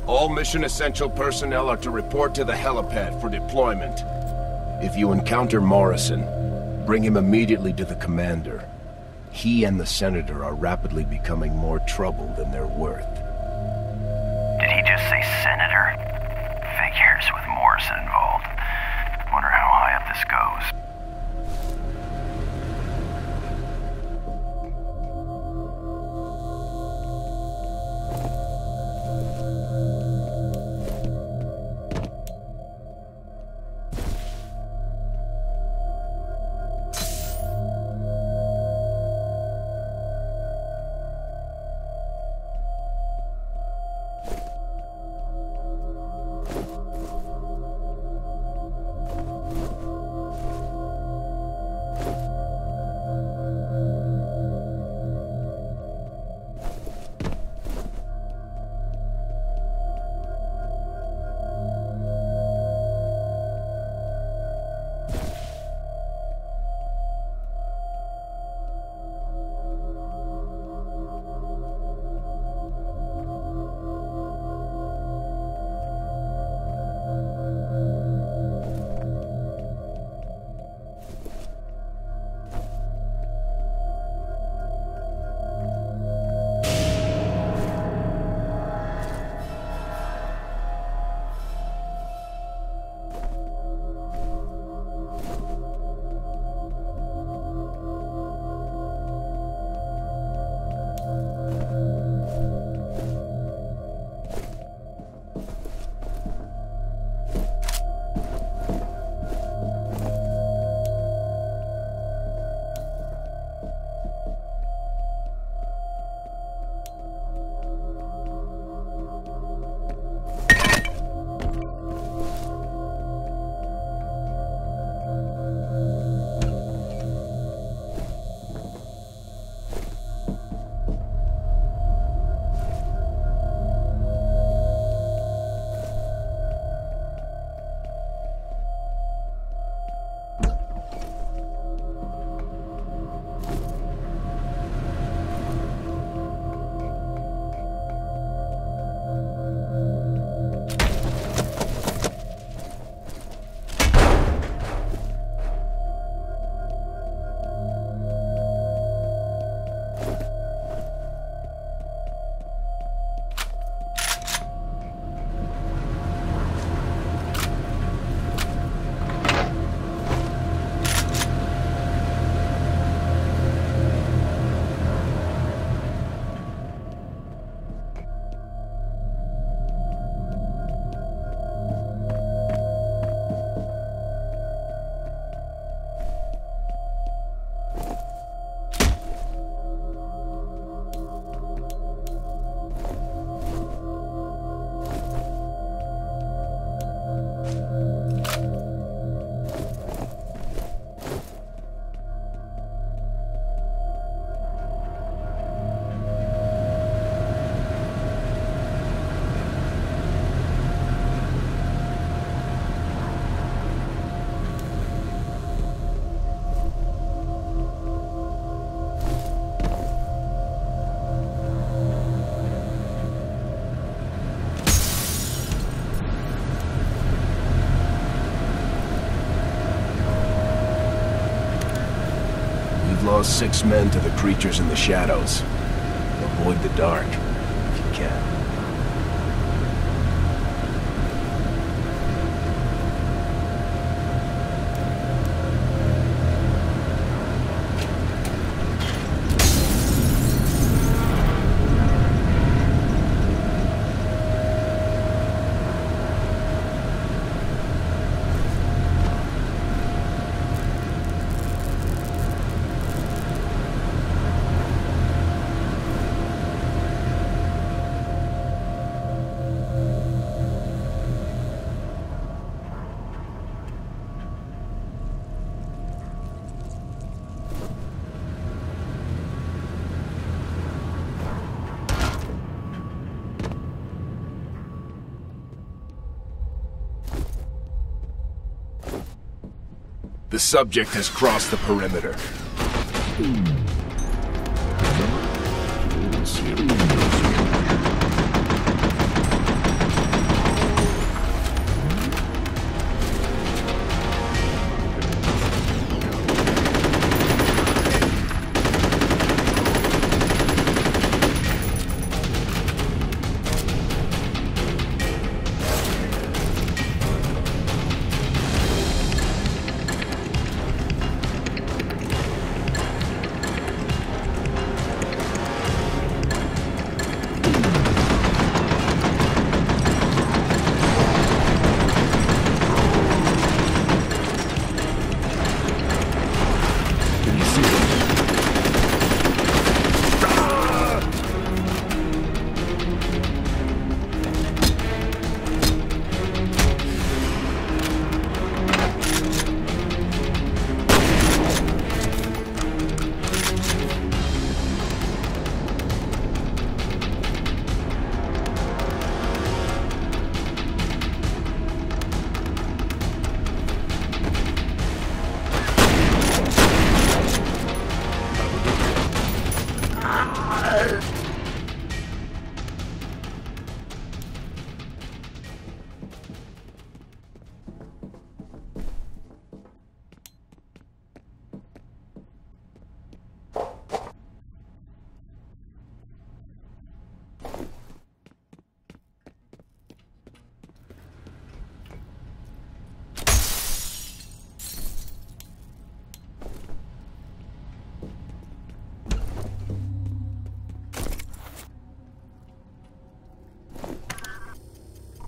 All mission essential personnel are to report to the helipad for deployment. If you encounter Morrison, bring him immediately to the commander. He and the Senator are rapidly becoming more trouble than they're worth. Did he just say Senator? Figures with Morrison involved. Wonder how high up this goes. Lost 6 men to the creatures in the shadows. Avoid the dark, if you can. The subject has crossed the perimeter.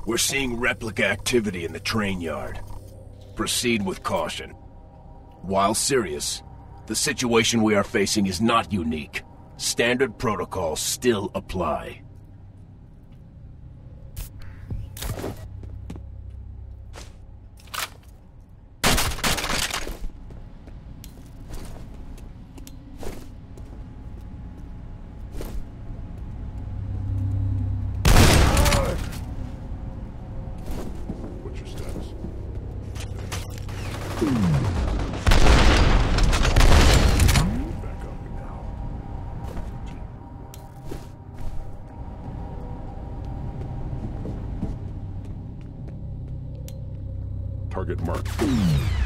We're seeing replica activity in the train yard. Proceed with caution. While serious, the situation we are facing is not unique. Standard protocols still apply. What's your status? Back up now. Target marked.